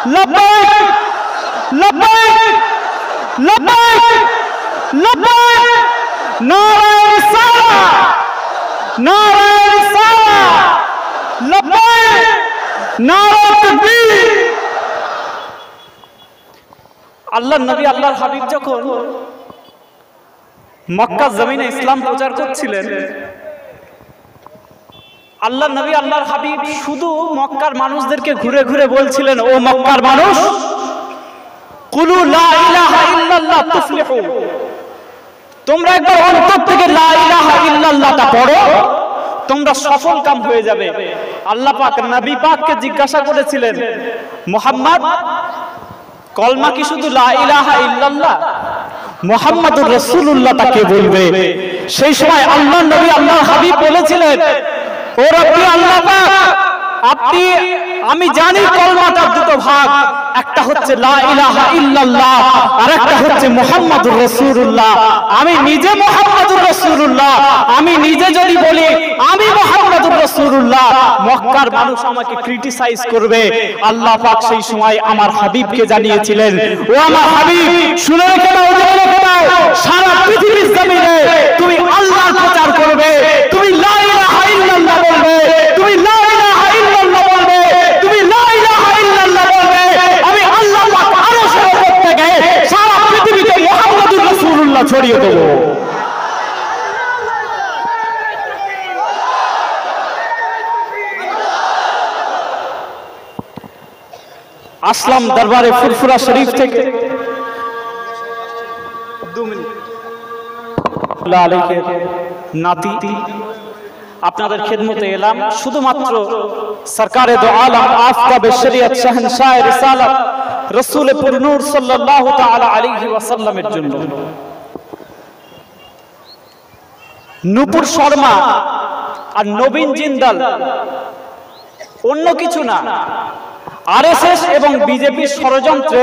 লব্বাইক লব্বাইক লব্বাইক লব্বাইক নারায়ে রিসালাত নারায়ে রিসালাত লব্বাইক নারায়ে তাকবীর। আল্লাহর নবী আল্লাহর হাবিব যখন মক্কা জমিনে ইসলাম প্রচার করছিলেন, আল্লাহর নবী আল্লাহর হাবিব শুধু মক্কার মানুষদেরকে ঘুরে ঘুরে বলছিলেন, ও মক্কার মানুষ, কুলু লা ইলাহা ইল্লাল্লাহ তুফলিহু, তোমরা একবার অন্তর থেকে লা ইলাহা ইল্লাল্লাহটা পড়ো, তোমরা সফল কাম হয়ে যাবে। আল্লাহ পাক নবী পাককে জিজ্ঞাসা করেছিলেন, মুহাম্মদ, কলমা কি শুধু লা ইলাহা ইল্লাল্লাহ? মুহাম্মাদুর রাসূলুল্লাহ তাকে বলবে। সেই সময় আল্লাহর নবী আল্লাহর হাবিব বলেছিলেন, ও রব্বি আল্লাহ পাক, আপনি, আমি জানি কলমাটার দুটো ভাগ, একটা হচ্ছে লা ইলাহা ইল্লাল্লাহ আর একটা হচ্ছে মুহাম্মাদুর রাসূলুল্লাহ। আমি নিজে মুহাম্মাদুর রাসূলুল্লাহ, আমি নিজে যদি বলি আমি মুহাম্মাদুর রাসূলুল্লাহ, মক্কার মানুষ আমাকে ক্রিটিসাইজ করবে। আল্লাহ পাক সেই সময় আমার হাবিবকে জানিয়েছিলেন, ও আমার হাবিব, শুনে রেখে নাও, জেনে রেখে নাও, সারা পৃথিবীর জমিনে তুমি আল্লাহর প্রচার করবে, তুমি লা ইলাহা ইল্লাল্লাহ বলবে, তুমি লা ইলাহা ইল্লাল্লাহ বলবে, তুমি লা ইলাহা ইল্লাল্লাহ বলবে। আমি আল্লাহ পাক আরশের উপর থেকে সারা পৃথিবীতে মুহাম্মাদুর রাসূলুল্লাহ ছড়িয়ে দেব। আসলাম দরবারে ফুরফুরা শরীফ থেকে নাতি আপনাদের খেদমতে এলাম শুধুমাত্র সরকারে দো আলম আফতাবে শরিয়ত শাহনশাহ রিসালাত রাসূল পুরনূর সাল্লাল্লাহু তাআলা আলাইহি ওয়াসাল্লামের জন্য। নূপুর শর্মা আর নবীন জিন্দাল অন্য কিছু না, আরএসএস এবং বিজেপির ষড়যন্ত্রে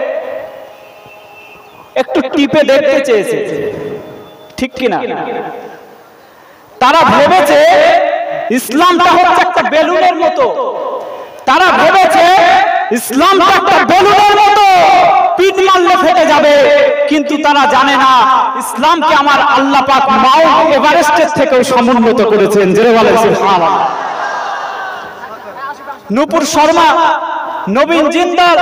একটু টিপে দেখতে চেয়েছে, ঠিক কিনা? তারা ভেবেছে ইসলামটা হচ্ছে একটা বেলুনের মতো, তারা ভেবেছে ইসলামটা একটা বেলুনের মতো, পিট মারলে ফেটে যাবে, কিন্তু তারা জানে না ইসলামকে আমার আল্লাহ পাক মাউন্ট এভারেস্টের থেকেও সমুন্নত করেছেন। জোরে বলেন সুবহানাল্লাহ। নূপুর শর্মা, নবীন জিন্দাল,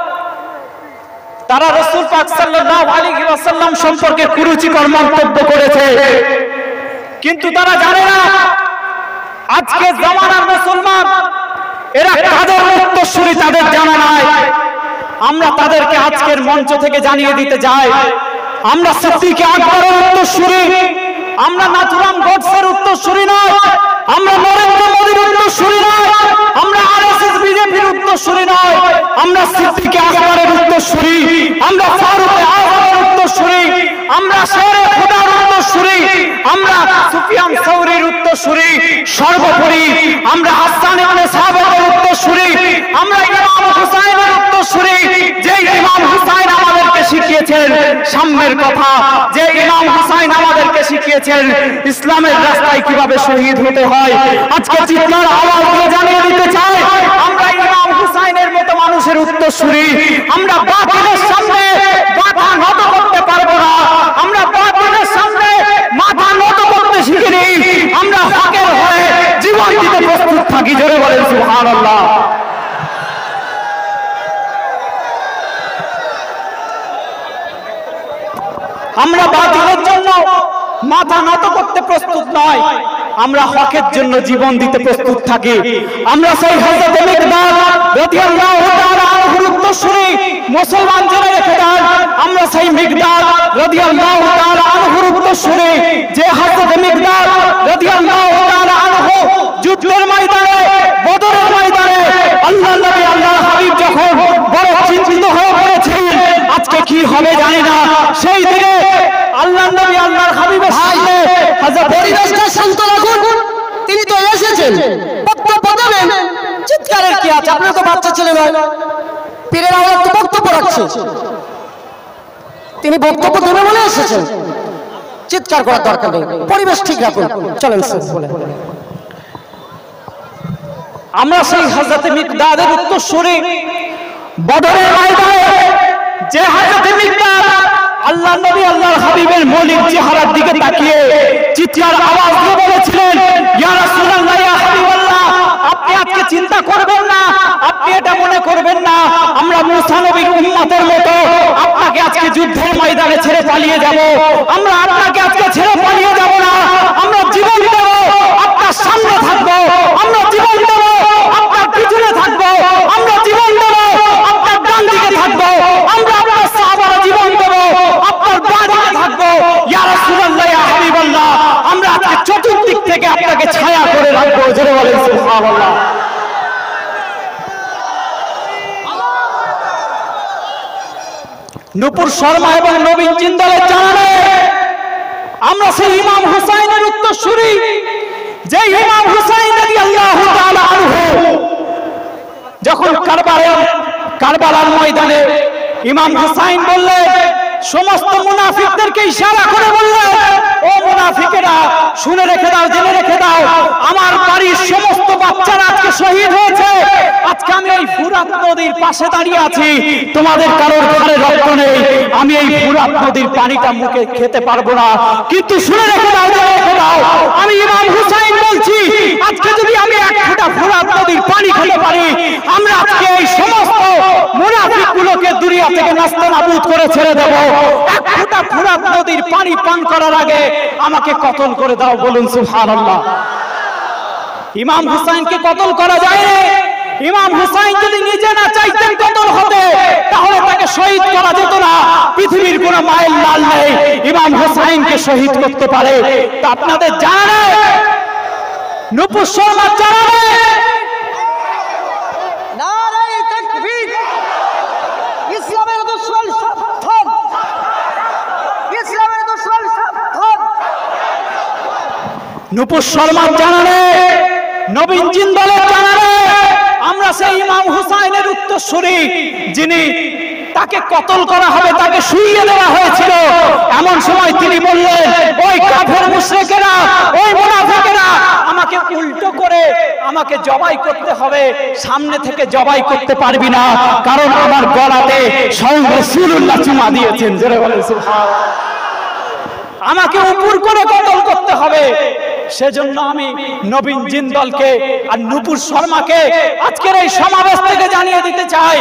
তারা রাসূল পাক সাল্লাল্লাহু আলাইহি ওয়াসাল্লাম সম্পর্কে কুরুচিকর মন্তব্য করেছে, কিন্তু তারা জানে না আজকে জামানার মুসলমান এরা কাদের উত্তরসূরি তাদের জানা নাই। আমরা তাদেরকে আজকের মঞ্চ থেকে জানিয়ে দিতে চাই, আমরা সিদ্দিক আকবরের উত্তরসূরি, আমরা নাথুরাম গডসের উত্তরসূরি নয়, আমরা নরেন্দ্র মোদীর উত্তরসূরি নয়, আমরা আরএসএস বিজেপির উত্তরসূরি নয়, আমরা সিদ্দিক আকবরের উত্তরসূরি, আমরা ফারুক আজমের উত্তরসূরি, আমরা শেরে খুদার উত্তরসূরি, আমরা সুফিয়ান সাউরীর উত্তরসূরি, সর্বোপরি আমরা হাসান ইবনে সাবিতের উত্তরসূরি, আমরা ইমাম হুসাইনের উত্তরসূরি, যে ইমাম হুসাইন আমাদেরকে শিখিয়েছেন সাম্যের কথা, যে ইমাম হুসাইন আমাদেরকে শিখিয়েছেন ইসলামের রাস্তায় কিভাবে শহীদ হতে হয়। আজকে চিৎকার আওয়াজ দিয়ে জানিয়ে দিতে চাই, আমরা ইমাম হুসাইনের মতো মানুষের উত্তরসূরি, আমরা বাতিলের সামনে মাথা নত করতে পারবো না, আমরা বাতিলের সামনে মাথা নত করতে শিখিনি, আমরা হকের হয়ে জীবন দিতে প্রস্তুত থাকি। জোরে বলেন সুবহানাল্লাহ। আমরা বাতিলের জন্য মাথা নত করতে প্রস্তুত নয়, আমরা হকের জন্য জীবন দিতে প্রস্তুত থাকি। আমরা সেই হযরত মিকদাদ রাদিয়াল্লাহু তাআলা আনহুর উত্তরসূরি, মুসলমান জেনে রেখে দেন, আমরা সেই মিকদাদ রাদিয়াল্লাহু তাআলা আনহুর উত্তরসূরি, যে হযরত মিকদাদ রাদিয়াল্লাহু তাআলা আনহু যুদ্ধের ময়দানে, বদরের ময়দানে আল্লাহর নবী আল্লাহর হাবিব যখন বড় চিন্তিত হয়ে পড়েছেন আজকে কি হবে জানি না, সেই দিনে আল্লাহর নবী আল্লাহর হাবিবের সামনে হযরত পরিবেশটা শান্ত রাখুন, তিনি তো এসেছেন, বক্তব্য দেবেন, চিৎকারের কি আছে? আপনার তো বাচ্চা ছেলে নয়, পীরের আওলাদ তো বক্তব্য রাখছে, তিনি বক্তব্য দেবে বলে এসেছেন, চিৎকার করার দরকার নেই, পরিবেশ ঠিক রাখুন। চলেন বলে আমরা সেই হযরত মিকদাদের উত্তরসূরি, বদরের ময়দানে যে হাজরতে মিকদাদ আল্লাহ নবী আল্লাহর হাবিবের মলিক চেহারার দিকে তাকিয়ে চিৎকার আওয়াজ দিয়ে বলেছিলেন, ইয়া রাসূলুল্লাহ, ইয়া হাবিবাল্লাহ, আপনি আজকে চিন্তা করবেন না, আপনি এটা মনে করবেন না আমরা মুসা নবীর উম্মতের মতো আপনাকে আজকে যুদ্ধের ময়দানে ছেড়ে পালিয়ে যাব। আমরা আপনাকে আজকে ছেড়ে পালিয়ে যাব না, আমরা জীবন দেব, আপনার সামনে থাকবো, আমরা জীবন দেব, আপনার পিছনে থাকবো, আমরা জীবন দেব, আপনার ডান দিকে থাকবো, আমরা আপনার সাহাবারা জীবন দেব, আপনার বাঁ দিকে থাকবো। ইয়া রাসূলুল্লাহ, ইয়া হাবিবাল্লাহ, আমরা আজকে চতুর্দিক থেকে আপনাকে ছায়া করে রাখবো। জোরে বলেন সুবহানাল্লাহ। নূপুর শর্মা এবং নবীন জিন্দালের জানালে আমরা সেই ইমাম হুসাইনের উত্তরসূরি, যে ইমাম হুসাইন রাদিয়াল্লাহু তাআলা আনহু যখন কারবালার ময়দানে ইমাম হুসাইন বললেন, সমস্ত মুনাফিকদেরকে ইশারা করে বললেন, ও মুনাফিকেরা শুনে রেখে দাও, জেনে রেখে দাও, আমার বাড়ির সমস্ত বাচ্চারা আজকে শহীদ হয়েছে, আজকে আমি এই ফুরাত নদীর পাশে দাঁড়িয়ে আছি, তোমাদের কারোর ঘরে রক্ত নেই, আমি এই ফুরাত নদীর পানিটা মুখে খেতে পারবো না, কিন্তু শুনে রেখে দাও, জেনে রেখে দাও, আমি ইমাম হুসাইন বলছি, আজকে যদি আমি এক ফোঁটা ফুরাত নদীর পানি খেতে পারি, আমরা আজকে এই সমস্ত মুনাফিকগুলোকে দুনিয়া থেকে নাস্তানাবুদ করে ছেড়ে দেব। এক ফোঁটা ফুরাত নদীর পানি পান করার আগে আমাকে কতল করে দাও। বলুন সুবহানাল্লাহ। ইমাম হুসাইনকে কতল করা যায় না। ইমাম হুসাইন যদি নিজে না চাইতেন কতল হতে, তাহলে তাকে শহীদ করা যেত না। পৃথিবীর কোন মায়ের লাল নেই ইমাম হুসাইনকে শহীদ করতে পারে। তা আপনাদের জানা নেই, নূপুর শর্মা জানা নেই, নারে তাকবীর, ইসলামের দুশমন সাবধান, ইসলামের দুশমন সাবধান। নূপুর শর্মা জানা নেই, নবীন জিন্দালের জানা নেই, আমরা সেই ইমাম হুসাইনের উত্তরসূরি, যিনি তাকে কতল করা হবে, তাকে শুইয়ে দেওয়া হয়েছিল। এমন সময় তিনি বললেন, ওই কাফের মুশরিকেরা, ওই মুনাফিকেরা, আমাকে উল্টো করে আমাকে জবাই করতে হবে, সামনে থেকে জবাই করতে পারবি না, কারণ আমার গলাতে স্বয়ং রাসূলুল্লাহ চুমা দিয়েছেন। জোরে বলেন সুবহানাল্লাহ। আমাকে উপর করে কতল করতে হবে। সেজন্য আমি নবীন জিন্দালকে আর নূপুর শর্মাকে আজকের এই সমাবেশ থেকে জানিয়ে দিতে চাই,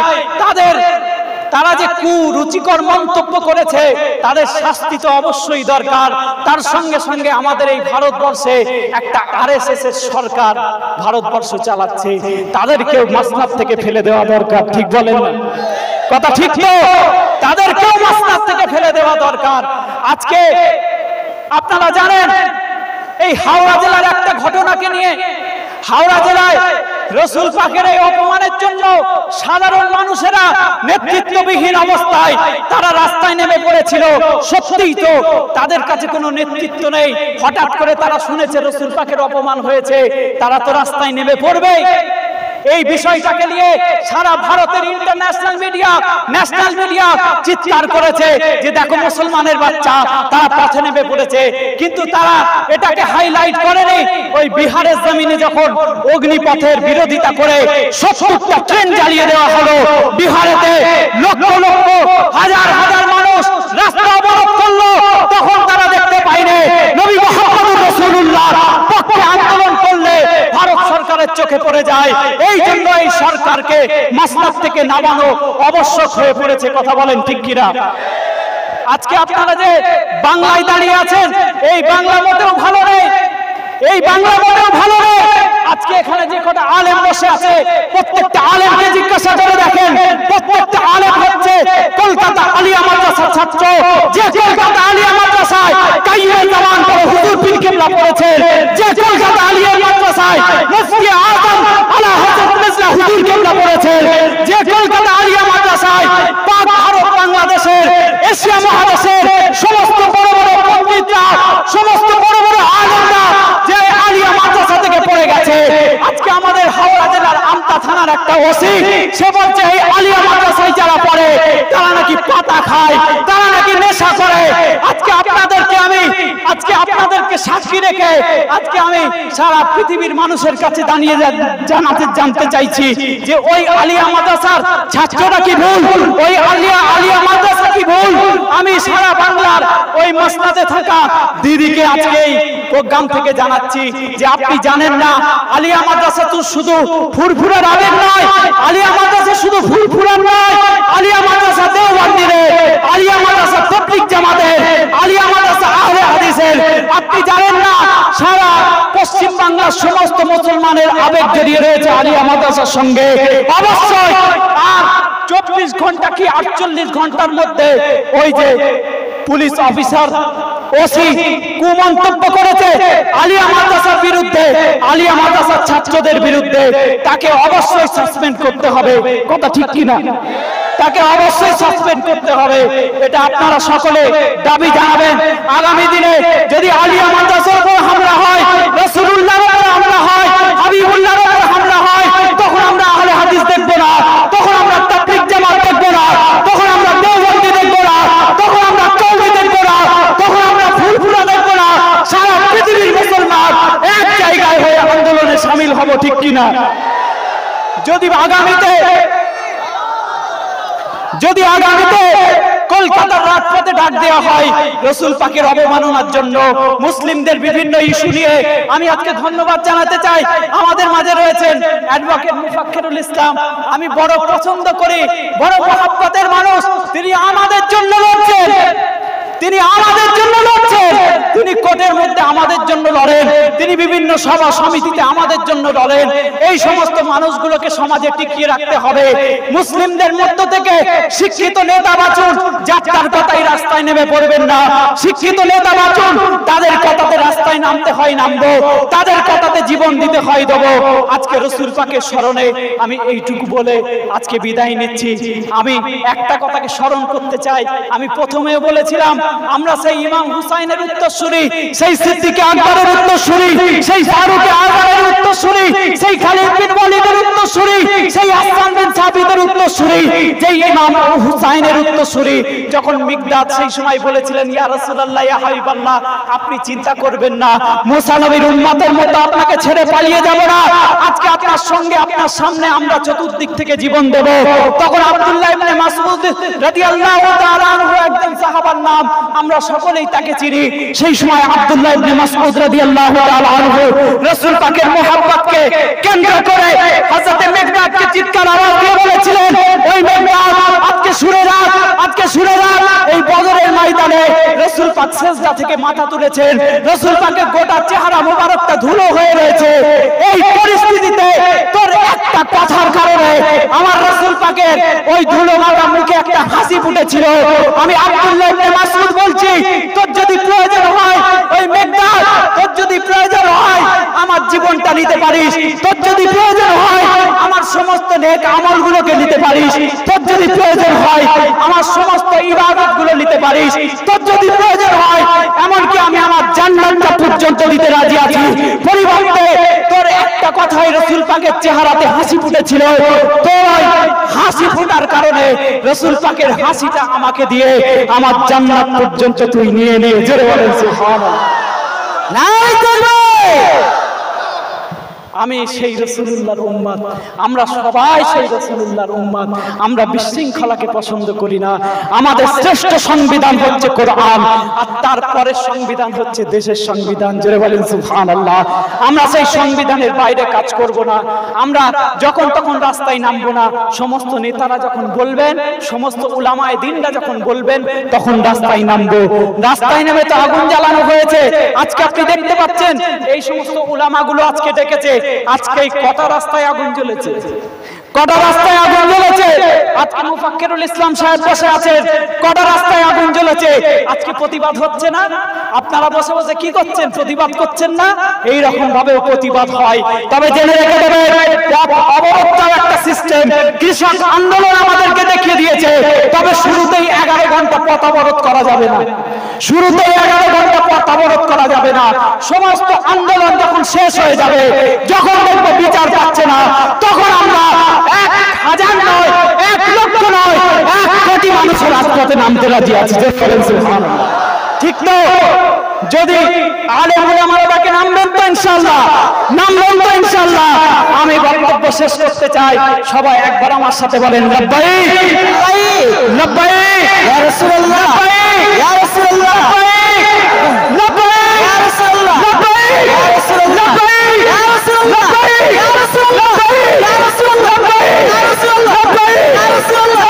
তারা যে কুরুচিকর মন্তব্য করেছে, তাদের শাস্তি তো অবশ্যই দরকার। তার সঙ্গে সঙ্গে আমাদের এই ভারতবর্ষে একটা আরএসএস এর সরকার ভারতবর্ষ চালাচ্ছে, তাদেরকেও মাসনাদ থেকে ফেলে দেওয়া দরকার। ঠিক বলেন না? কথা ঠিক তো? তাদেরকেও মাসনাদ থেকে ফেলে দেওয়া দরকার। আজকে আপনারা জানেন এই হাওড়া জেলার একটা ঘটনাকে নিয়ে, হাওড়া জেলায় রাসূল পাকের এই অপমানের জন্য সাধারণ মানুষেরা নেতৃত্ববিহীন অবস্থায় তারা রাস্তায় নেমে পড়েছিল। সত্যিই তো তাদের কাছে কোনো নেতৃত্ব নেই, হঠাৎ করে তারা শুনেছে রাসূল পাকের অপমান হয়েছে, তারা তো রাস্তায় নেমে পড়বে। এই বিষয়টাকে নিয়ে সারা ভারতের ইন্টারন্যাশনাল মিডিয়া, ন্যাশনাল মিডিয়া চিৎকার করেছে যে দেখো মুসলমানের বাচ্চা তারা পথে নেমে পড়েছে, কিন্তু তারা এটাকে হাইলাইট করেনি ওই বিহারের জমিনে যখন অগ্নিপথের বিরোধিতা করে 70টা ট্রেন জ্বালিয়ে দেওয়া হলো। বিহারেতে লক্ষ লক্ষ হাজার হাজার মানুষ রাস্তা অবরোধ করলো, তখন তারা দেখতে পায়নি নবী মুহাম্মদুর রাসূলুল্লাহর পক্ষে আন্দোলন করলে ভারত সরকারের চোখে পড়ে যায়। এই জন্য এই সরকারকে মাসনাদ থেকে নামানো আবশ্যক হয়ে পড়েছে। কথা বলেন ঠিক কিনা? আজকে আপনারা যে বাংলায় দাঁড়িয়ে আছেন, এই বাংলা মোটেও ভালো নেই, এই বাংলা মোটেও ভালো নেই। আজকে এখানে যে কটা আলেম বসে আছে, প্রত্যেকটা আলেমকে জিজ্ঞাসা করে দেখেন, প্রত্যেকটা আলেম হচ্ছে কলকাতা আলিয়া মাদ্রাসার ছাত্র। যে কলকাতা আলিয়া মাদ্রাসায় কাইয়ুম জামান বড় হুজুর পীর কিবলা পড়েছেন, যে কলকাতা আলিয়া মাদ্রাসায় মুফতি আযম আলা হযরত মির্জা হুজুর কিবলা পড়েছেন, যে কলকাতা আলিয়া মাদ্রাসায় পাক ভারত বাংলাদেশের এশিয়া মহাদেশের সমস্ত বড় বড় পণ্ডিতরা, সমস্ত বড় বড় আলেমরা যে আলিয়া মাদ্রাসা থেকে পড়ে গেছে। আজকে আমাদের হাওড়া জেলার আমতা থানা আপনার একটা ওসি সে বলছে এই আলিয়া মাদ্রাসায় যারা পড়ে তারা নাকি পাতা খায়, তারা নাকি নেশা করে। আজকে আপনাদেরকে সাক্ষী রেখে আজকে আমি সারা পৃথিবীর মানুষের কাছে দাঁড়িয়ে জানতে চাইছি যে ওই আলিয়া মাদ্রাসার ছাত্ররা কি ভুল, ওই আলিয়া মাদ্রাসা কি ভুল? আমি সারা বাংলার ওই মসনাদে থাকা দিদিকে আজকে এই প্রোগ্রাম থেকে জানাচ্ছি যে আপনি জানেন না আলিয়া মাদ্রাসা তো শুধু ফুরফুরার আবেগ নয়, আলিয়া মাদ্রাসা শুধু ফুরফুরার নয়, আলিয়া মাদ্রাসা দেওবন্দিদের, আলিয়া মাদ্রাসা তাবলীগ জামাতের, আলিয়া মাদ্রাসা আহলে হাদিসের। আপনি জানেন না সারা পশ্চিম বাংলার সমস্ত মুসলমানের আবেগ জড়িয়ে রয়েছে আলিয়া মাদ্রাসার সঙ্গে। অবশ্যই আর 24 ঘন্টা কি 48 ঘন্টার মধ্যে ওই যে পুলিশ অফিসার ওসি কুমন্তব্য করেছে আলিয়া মাদ্রাসার বিরুদ্ধে, আলিয়া মাদ্রাসার ছাত্রদের বিরুদ্ধে, তাকে অবশ্যই সাসপেন্ড করতে হবে। কথা ঠিক কিনা? তাকে অবশ্যই সাসপেন্ড করতে হবে। এটা আপনারা সকলে দাবি জানাবেন। আগামী দিনে যদি আলিয়া মাদ্রাসার উপর হামলা হয়, রাসূলুল্লাহর উপর হামলা হয়, হাবিবুল্লাহর উপর হামলা হয়, তখন আমরা আহলে হাদিস দেখব না, তখন আমরা তাবলীগ জামাত দেখব না, তখন আমরা দেওবন্দি দেখব না, তখন আমরা কওমি দেখব না, তখন আমরা ফুরফুরা দেখব না। সারা পৃথিবীর মুসলমান এক জায়গায় হয়ে আন্দোলনে শামিল হব, ঠিক কিনা? যদি আগামীতে কলকাতার রাজপথে ডাক দেওয়া হয় রাসূল পাকের অবমাননার জন্য, মুসলিমদের বিভিন্ন ইস্যু নিয়ে, আমি আজকে ধন্যবাদ জানাতে চাই আমাদের মাঝে রয়েছেন অ্যাডভোকেট মুফাক্কিরুল ইসলাম। আমি বড় পছন্দ করি, বড় মহব্বতের মানুষ। তিনি আমাদের জন্য লড়ছেন, তিনি আমাদের জন্য লড়ছেন, তিনি কোর্টের মধ্যে আমাদের জন্য লড়েন, তিনি বিভিন্ন সভা সমিতিতে আমাদের জন্য লড়েন। এই সমস্ত মানুষগুলোকে সমাজে টিকিয়ে রাখতে হবে। মুসলিমদের মধ্য থেকে শিক্ষিত নেতা বাছুন, যার কথাই রাস্তায় নেমে পড়বেন না। শিক্ষিত নেতা বাছুন, তাদের কথাতে রাস্তায় নামতে হয় নামবো, তাদের কথাতে জীবন দিতে হয় দেবো। আজকে রাসূল পাকের স্মরণে আমি এইটুকু বলে আজকে বিদায় নিচ্ছি। আমি একটা কথাকে স্মরণ করতে চাই, আমি প্রথমেও বলেছিলাম আমরা সেই ইমাম হুসাইনের উত্তরসূরি, সেই সিদ্দিকে আকবরের উত্তরসূরি, সেই ফারুকে আজমের উত্তরসূরি, সেই খালিদ বিন ওয়ালিদের উত্তরসূরি, সেই হাসান বিন সাবিতের উত্তরসূরি, যেই ইমাম হুসাইনের উত্তরসূরি। যখন মিকদাদ সেই সময় বলেছিলেন ইয়া রাসূলুল্লাহ ইয়া হাবিবাল্লাহ, আপনি চিন্তা করবেন না, মুসা নবীর উম্মতের মতো আপনাকে ছেড়ে পালিয়ে যাব না, আজকে আপনার সঙ্গে আপনার সামনে আমরা চতুর্দিক থেকে জীবন দেব। তখন আব্দুল্লাহ ইবনে মাসউদ রাদিয়াল্লাহু তাআলা আনহু একজন সাহাবার নাম, আমরা সকলেই তাকে চিনি। সেই সময় আব্দুল্লাহ ইবনে মাসউদ রাদিয়াল্লাহু তাআলা আনহু রাসূল পাকের মুহাব্বতকে কেন্দ্র করে হযরত মিকদাদকে চিৎকার আওয়াজ দিয়ে বলেছিলেন, ওই মিকদাদ আজকে শুনে রাখ, আজকে শুনে রাখ, এই বদরের ময়দানে রাসূল পাক সিজদা থেকে মাথা তুলেছেন, রাসূল পাকের গোটা চেহারা মোবারকটা ধুলো হয়ে রয়েছে। এই পরিস্থিতিতে তোর একটা কথার কারণে আমার রাসূল পাকের ওই ধুলো মাখা মুখে একটা হাসি ফুটেছিল। আমি আব্দুল্লাহ ইবনে মাসউদ বলছি, তোর যদি প্রয়োজন হয় ওই মিকদাদ, তোর যদি প্রয়োজন হয় আমার জীবনটা নিতে পারিস, তোর যদি প্রয়োজন হয় আমার সমস্ত নেক আমলগুলোকে নিতে পারিস, তোর যদি প্রয়োজন হয় আমার সমস্ত ইবাদতগুলো নিতে পারিস, তোর যদি প্রয়োজন হয় এমনকি আমি আমার জান্নাতটা পর্যন্ত দিতে রাজি আছি। পরিবর্তে তোর একটা কথাই রাসূল পাকের চেহারাতে হাসি ফুটেছিল, তোর হাসি ফোটার কারণে রাসূল পাকের হাসিটা আমাকে দিয়ে আমার জান্নাত পর্যন্ত তুই নিয়ে নে। জোরে বলেন সুবহানাল্লাহ। নাই করবে আমি সেই রাসূলুল্লাহর উম্মত, আমরা সবাই সেই রাসূলুল্লাহর উম্মত। আমরা বিশৃঙ্খলাকে পছন্দ করি না। আমাদের শ্রেষ্ঠ সংবিধান হচ্ছে কোরআন, আর তারপরে সংবিধান হচ্ছে দেশের সংবিধান। জোরে বলেন সুবহানাল্লাহ। আমরা সেই সংবিধানের বাইরে কাজ করব না। আমরা যখন তখন রাস্তায় নামবো না। সমস্ত নেতারা যখন বলবেন, সমস্ত উলামায়ে দ্বীনরা যখন বলবেন, তখন রাস্তায় নামবো। রাস্তায় নেমে তো আগুন জ্বালানো হয়েছে। আজকে আপনি দেখতে পাচ্ছেন এই সমস্ত উলামাগুলো আজকে ডেকেছে, আজকে কটা রাস্তায় আগুন জ্বলেছে, কটা রাস্তায় আগুন জ্বলেছে। আজকে মুফাক্কিরুল ইসলাম সাহেব বসে আছেন, কটা রাস্তায় আগুন জ্বলেছে, আজকে প্রতিবাদ হচ্ছে না? আপনারা বসে বসে কি করছেন? প্রতিবাদ করছেন না? এই রকম ভাবে প্রতিবাদ হয়। তবে জেনে রেখে দেবেন, অবরোধটাও একটা সিস্টেম। কৃষক আন্দোলন আমাদেরকে দেখিয়ে দিয়েছে। তবে শুরুতেই 11 ঘন্টা পথ অবরোধ করা যাবে না, শুরুতেই 11 ঘন্টা পথ অবরোধ করা যাবে না। সমস্ত আন্দোলন যখন শেষ হয়ে যাবে, যখন দেখবো বিচার পাচ্ছে না, তখন আমরা 1000 নয়, 1 লক্ষ নয়, 1 কোটি মানুষের রাজপথে নামতে রাজি আছি। ঠিক তো? যদি আলেম ওলামারা তাকে নামবেন তো ইনশাআল্লাহ, নামবেন তো ইনশাআল্লাহ। আমি বক্তব্য শেষ করতে চাই, সবাই একবার আমার সাথে বলেন লাব্বাইক লাব্বাইক ইয়া রাসূলুল্লাহ, ইয়া রাসূলুল্লাহ, লাব্বাইক ইয়া রাসূলুল্লাহ, লাব্বাইক ইয়া রাসূলুল্লাহ, ইয়া রাসূলুল্লাহ, ইয়া রাসূলুল্লাহ, ইয়া রাসূলুল্লাহ, ইয়া রাসূলুল্লাহ, ইয়া রাসূলুল্লাহ,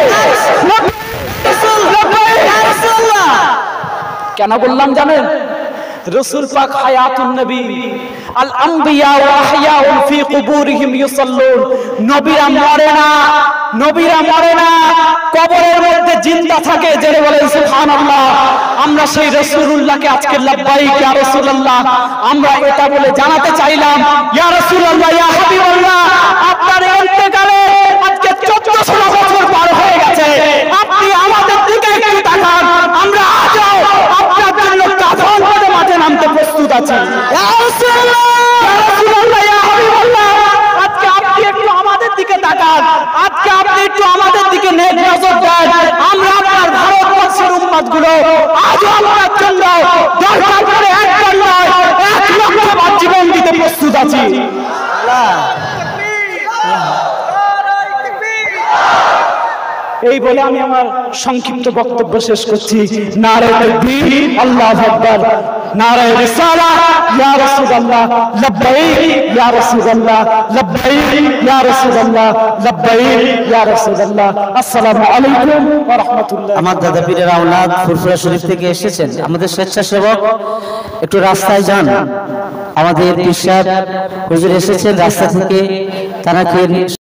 ইয়া রাসূলুল্লাহ। কেন বললাম জানেন? রাসূল পাক হায়াতুন নবী, আল আম্বিয়া ওয়া আহইয়াউন ফি কুবুরিহিম ইউসাল্লুন। নবীরা মরে না, নবীরা মরে না, কবরের মধ্যে জিন্দা থাকে। জেনে বলেন সুবহানাল্লাহ। আমরা সেই রাসূলুল্লাহকে আজকে লাব্বাইক ইয়া রাসূলুল্লাহ আমরা এটা বলে জানাতে চাইলাম, ইয়া রাসূলুল্লাহ, ইয়া হাবিবাল্লাহ, আপনার ইন্তেকালে আজকে 1400 বছর পার হয়ে গেছে। আপনি আমাদের দিকে একটু তাকান, আমরা আজও আপনার জন্য কাফন পরে মাঠে নামতে প্রস্তুত আছি। ইয়া রাসূলুল্লাহ, ইয়া রাসূলুল্লাহ, ইয়া হাবিবাল্লাহ, আজকে আপনি একটু আমাদের দিকে তাকান, আজকে আপনি একটু আমাদের দিকে নেক নজর দেন। আমরা আপনার ভারতবর্ষের উম্মতগুলো আজও আপনার জন্য দরকার করে একবার নয়, 1 লক্ষ বার জীবন দিতে প্রস্তুত আছি। এই বলে আমি আমার সংক্ষিপ্ত বক্তব্য শেষ করছি। নারে তাকবীর, আল্লাহু আকবার, নারে রিসালাহ, ইয়া রাসূলুল্লাহ, লাব্বাইক ইয়া রাসূলুল্লাহ, লাব্বাইক ইয়া রাসূলুল্লাহ, লাব্বাইক ইয়া রাসূলুল্লাহ। আসসালামু আলাইকুম ওয়া রাহমাতুল্লাহ। আমার দাদা পীরের আওলাদ ফুরফুরা শরীফ থেকে এসেছেন, আমাদের স্বেচ্ছাসেবক, একটু রাস্তায় যান। আমাদের পীর সাহেব হুজুর এসেছেন রাস্তা থেকে, তারা